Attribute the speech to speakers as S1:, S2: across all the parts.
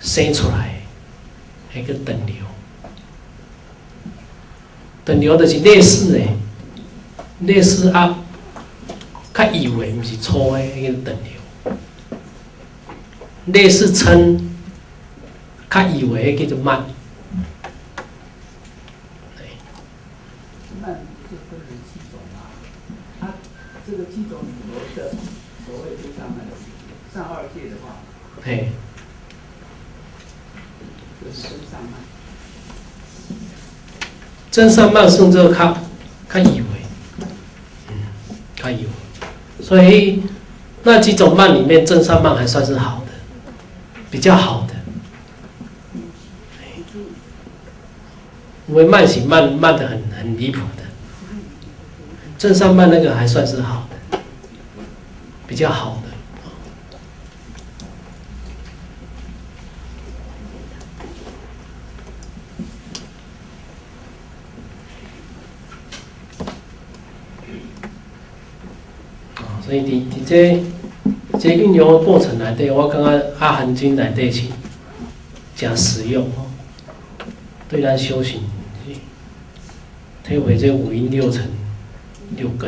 S1: 生出来，迄个长瘤。长瘤就是类似的，类似啊，较幼的，毋是粗的迄个长瘤。类似称较幼的迄叫做蔓。
S2: 蔓就分成7种嘛，它这个7种里头的所谓真上蔓，上2界的话，
S1: 嘿，
S2: 就是真上蔓。
S1: 真上蔓算做较幼的，较幼。所以那几种蔓里面，真上蔓还算是好的，比较好的。因为蔓型蔓的很离谱的，正上蔓那个还算是好的，比较好的。所以伫这运用的过程内底，我感觉阿含经内底是真实用哦，对咱修行。体会这5阴6尘6根，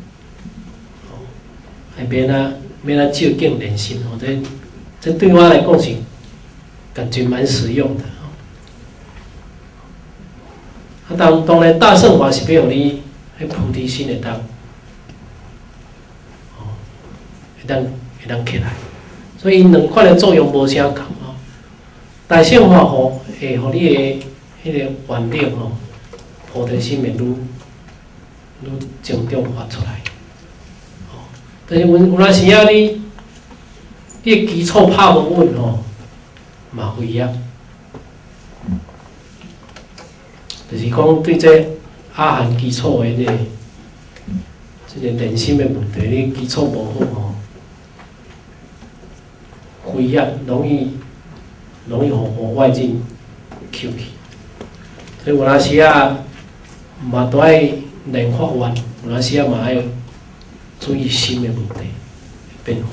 S1: 还免照镜练心哦，这对我来讲是感觉蛮实用的。啊，当然大乘法是要互你迄菩提心会当起来，所以两款的作用无啥共哦。大乘法会互你的迄个原理哦。菩提心会愈精中发出来，但是有当时啊，你的基础拍无稳吼，嘛危险。就是讲对这阿含基础的这个练心的问题，你基础无好吼，危险，容易互外境吸去。所以有当时啊。嘛都爱练法愿，有当时啊嘛要注意心的问题变化。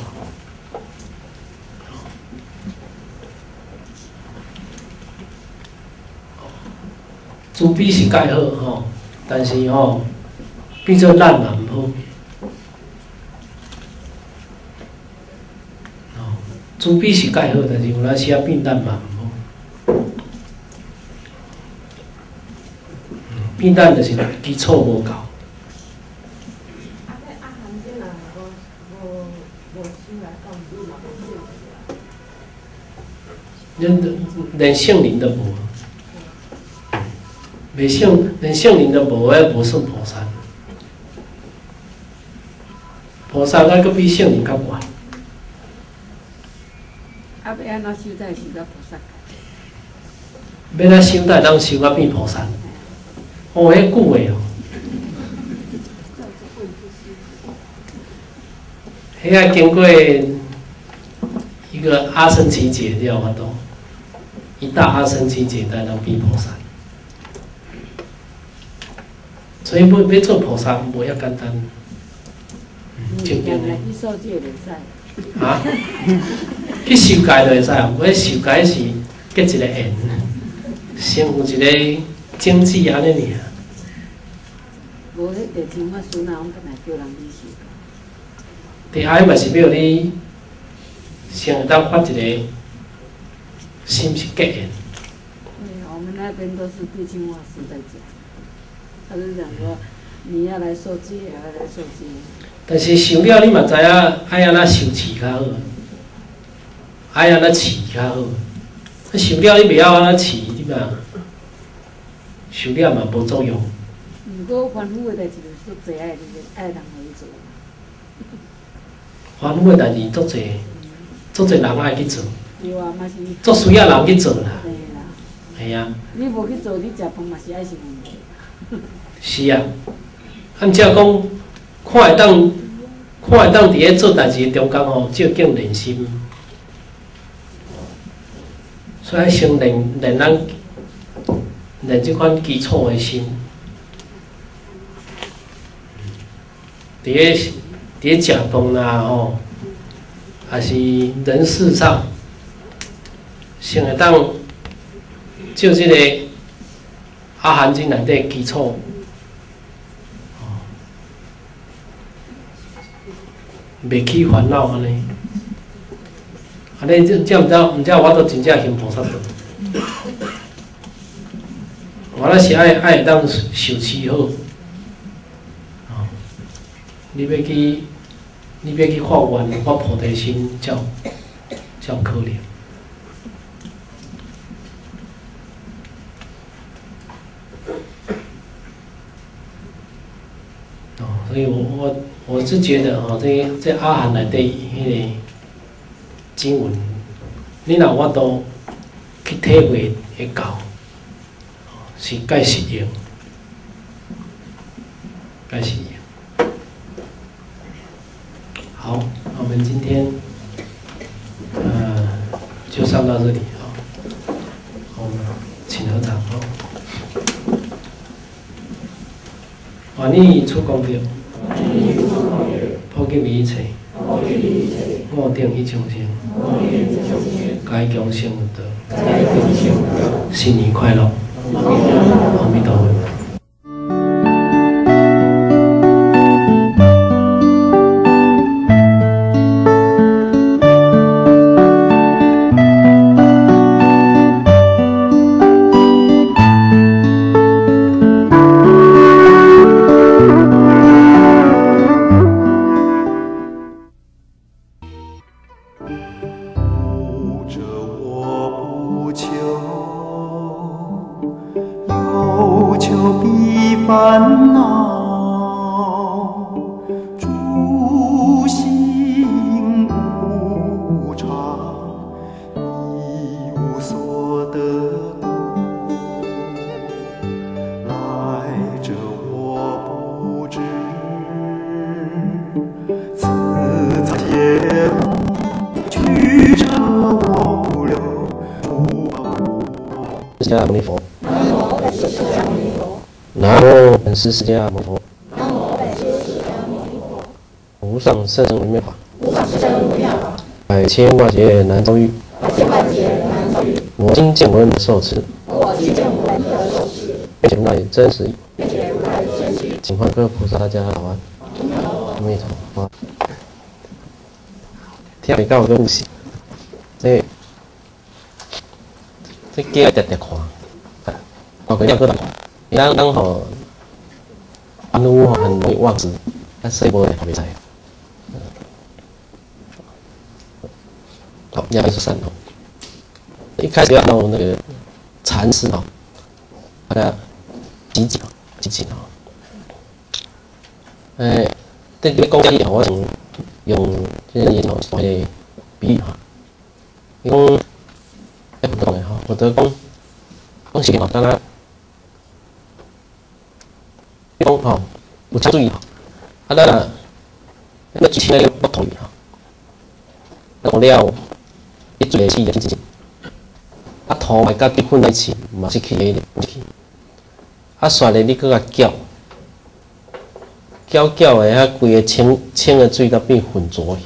S1: 慈悲是介好吼，但是吼变做咱嘛毋好。慈悲是介好，但是有当时啊变咱嘛毋好。变咱就是基础无够。连圣灵都无，连圣灵都无，迄无算菩萨。菩萨那个比圣灵较悬。
S3: 啊，要安怎修才会修到菩萨？
S1: 要安修才当修到变菩萨？哦，迄久的哦，迄要经过一个阿僧祇劫了法度，一大阿僧祇劫才能变菩萨。所以要做菩萨无遐简单。正经的。
S3: 去受戒袂使。
S1: 啊？去受戒就会使，我受戒是结一个缘，先有一个经济安尼尔。
S3: 无迄地方法师哪，我本来叫人去受。
S1: 第二嘛是要你先会当发一个心是结缘。
S3: 对，我们那边都是地清法师在讲，他就讲说，你要来受戒，也要来受戒。
S1: 但是受了，你嘛知影爱安怎修持较好，爱安怎持较好。受了你袂晓安怎持，你嘛受了嘛无作用。
S3: 如果凡夫的代志就足侪爱人去做。
S1: 凡夫的代志足侪，足侪人爱去做。
S3: 对啊，嘛是。
S1: 足需要人去做啦。
S3: 对啦。
S1: 系啊。
S3: 你无去做，你食饭嘛是爱是问题。
S1: 是啊，按照讲，看会当伫咧做代志中间吼，照镜练心，所以先练咱练即款基础的心。伫咧食饭啦吼，还是人事上， 先会当就这个阿含经内底基础，袂起烦恼安尼。安尼这毋知我都真正行菩萨道。我那是爱会当受持好，你要去发愿、发菩提心，才有可能。所以我是觉得这阿含内底迄个经文，你若我都去体会会到，是介实用，介实用。好，我们今天就上到这里啊。我们请合掌哦。愿你出功德，普及一切，我定一众生，该共生得，新年快乐，阿弥陀佛。释迦牟尼佛。南无本师释迦牟尼佛。无上甚深微妙法。百千万劫难遭遇。我今见闻受持。并且如来真实义。请唤各位菩萨大家好安。阿弥陀佛。听到一个故事，这鸡直直看，包括两个人，咱吼安乌很容易忘词，但细波也袂使。好，亚是三哦。一开始要弄那个禅师哦，把它集锦哦。这个讲起我用这个研究做个比喻哈，伊讲，不讲的吼，我得讲是吼，敢若讲吼有枪水吼，咱那举起来木头吼，弄了，伊做个起个真，土嘛甲水混在一起，嘛是起个去，煞咧你搁甲搅的，遐规个清的水甲变浑浊去。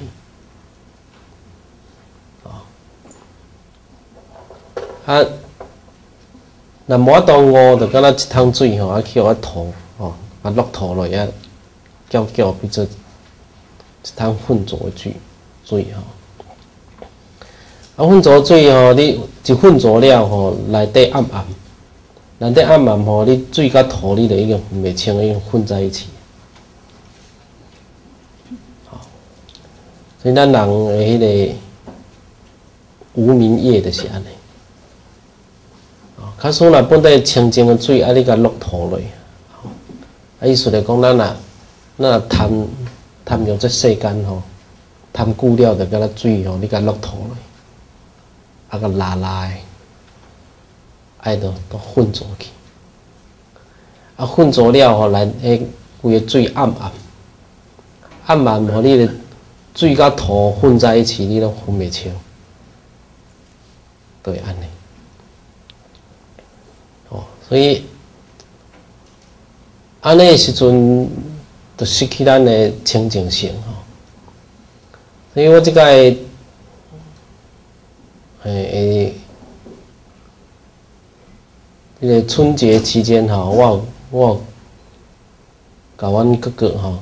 S1: 若无到乌，就敢若一桶水吼，去互土吼，落土落遐搅变做一桶浑浊的水吼。浑浊水吼，你一浑浊了吼，内底暗吼，你水甲土你就已经分袂清，已经混在一起。所以咱人的迄个无明业就是安尼。假使若本来清净的水，你甲落土落，意思来讲，咱若贪用这世间吼，贪久了就敢若水吼，你甲落土落，甲拉的，爱都混浊去。混浊了吼，来迄规个水暗吼，你的水甲土混在一起，你都分袂清，对安尼。所以安尼的时阵，就失去咱的清净性吼。所以我即个迄个春节期间吼，我甲阮哥哥吼，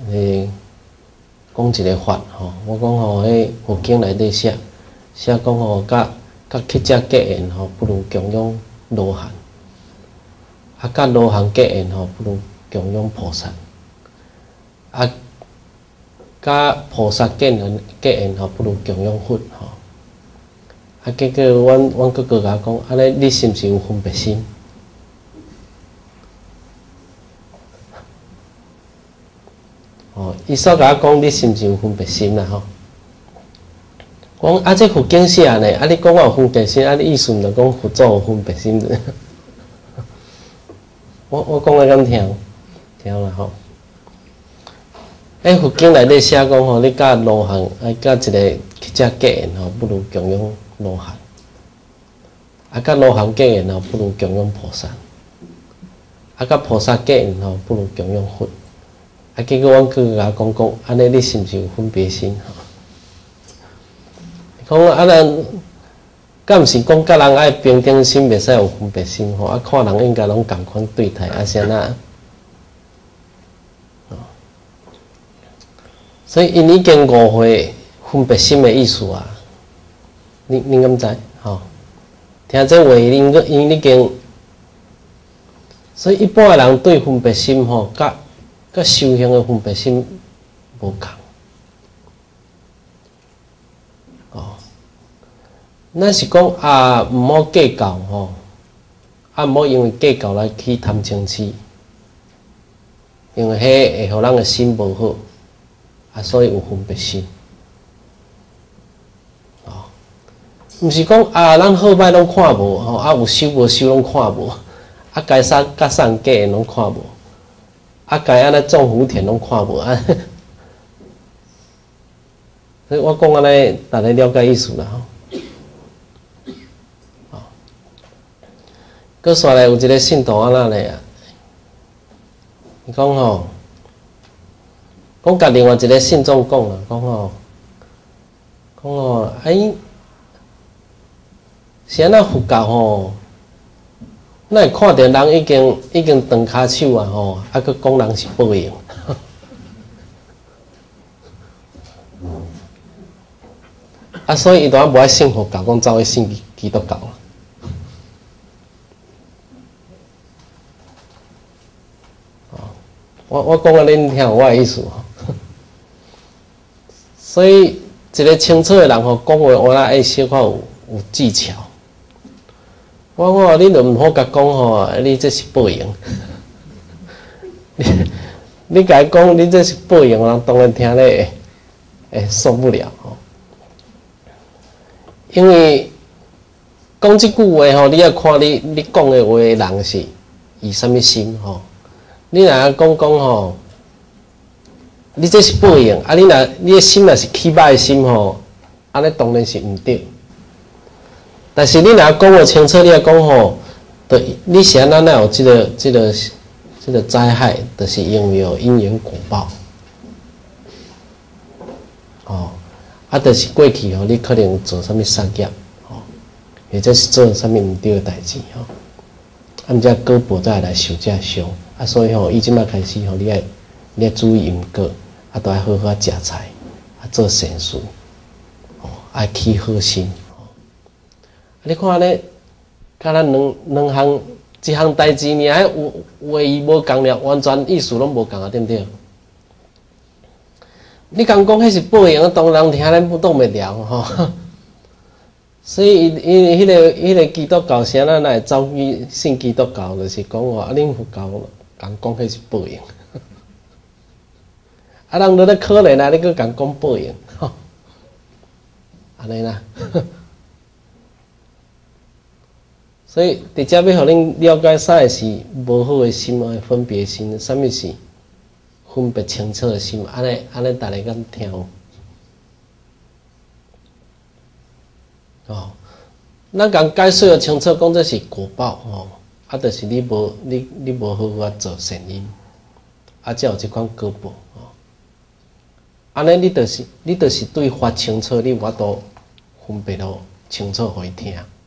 S1: 讲一个法吼，我讲吼，迄佛经内底写讲吼，甲乞食结缘吼，不如供养罗汉；甲罗汉结缘吼，不如供养菩萨；甲菩萨结缘吼，不如供养佛吼。结果阮哥哥甲我讲，安尼你是毋是有分别心？伊煞甲我讲，你是毋是有分别心啦？吼，讲这佛经写呢，你讲我有分别心，你意思毋就讲佛祖有分别心？我讲敢听啦吼。佛经内底写讲吼，你甲罗汉甲一个乞食结缘吼，不如供养罗汉；甲罗汉结缘吼，不如供养菩萨；甲菩萨结缘吼，不如供养佛。结果阮哥哥甲我讲，安尼你是毋是有分别心？讲咱敢毋是讲甲人爱平等心，袂使有分别心吼？看人应该拢共款对待，是安那？所以因已经误会分别心的意思啊！恁敢知？吼，听这话因已经，所以一般的人对分别心吼，甲修行的分别心无共。咱是讲毋好计较吼，毋好因为计较来去贪嗔痴，因为迄会互咱的心无好，所以有分别心。毋是讲咱好歹拢看无吼，有修无修拢看无，该杀甲善假的拢看无，该安尼种福田拢看无啊。所以我讲安尼，大家了解意思啦吼。搁煞来有一个信徒安那嘞啊，伊讲吼，讲甲另外一个信众讲啦，讲吼，是安那佛教吼，咱会看到人已经断骹手啊吼，搁讲人是报应，所以伊当然无爱信佛教，讲走去信基督教啦。我讲啊，恁听我的意思吼。所以一个清楚的人吼，讲话我啦爱小可有技巧。我讲恁就毋好甲讲吼，你这是报应。你甲伊讲你这是报应，人当然听咧会受不了吼。因为讲即句话吼，你要看你讲的话的人是以什么心吼。你若讲吼，你这是报应你的心若是起歹的心吼，安尼当然是毋对。但是你若讲无清楚，你若讲吼，你是安那有这个灾害，就是因为有因缘果报。就是过去吼，你可能做啥物杀业，或者是做啥物毋对的代志吼，毋则果报再来受这伤。所以吼，伊即摆开始吼，你爱注意因果，都爱好好食菜，做善事，爱起好心。你看咧，甲咱两项一项代志尔，话语无共了，完全意思拢无共啊，对毋对？你讲迄是报应，当人听咱不动袂了吼。所以伊迄个基督教是安那来走去信基督教，就是讲话恁佛教人讲迄是报应，人都咧可怜啊，你搁讲报应，吼，安尼啦。所以直接要互恁了解啥个是无好的心啊，分别心，啥物是分别清楚的心，安尼大家敢听哦。咱讲解说清楚，讲这是果报吼。就是你无好好做善因，才有即款果报吼。安尼你就是对法清楚，你有法度分别咯清楚互伊听。